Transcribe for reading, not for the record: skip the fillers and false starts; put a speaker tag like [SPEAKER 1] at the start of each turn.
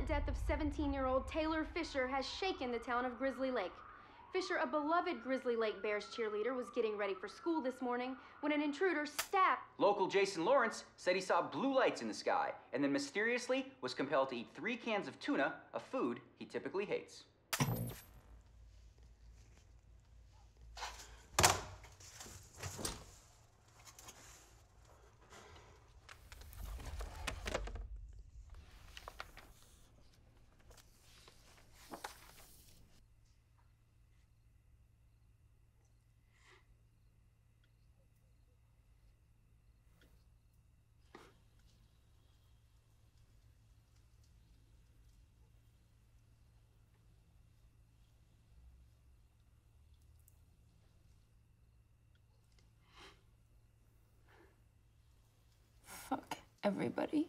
[SPEAKER 1] unfortunate death of 17-year-old Taylor Fisher has shaken the town of Grizzly Lake. Fisher, a beloved Grizzly Lake Bears cheerleader, was getting ready for school this morning when an intruder stabbed.
[SPEAKER 2] Local Jason Lawrence said he saw blue lights in the sky and then mysteriously was compelled to eat 3 cans of tuna, a food he typically hates.
[SPEAKER 3] Fuck everybody.